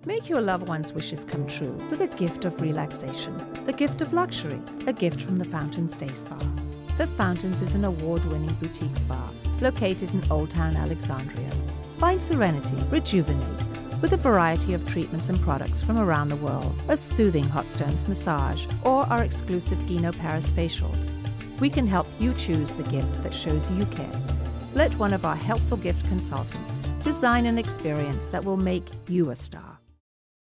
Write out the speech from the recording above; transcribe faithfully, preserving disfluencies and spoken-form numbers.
Make your loved one's wishes come true with a gift of relaxation, the gift of luxury, a gift from the Fountains Day Spa. The Fountains is an award-winning boutique spa located in Old Town Alexandria. Find serenity, rejuvenate, with a variety of treatments and products from around the world, a soothing hot stones massage, or our exclusive Guino Paris facials. We can help you choose the gift that shows you care. Let one of our helpful gift consultants design an experience that will make you a star.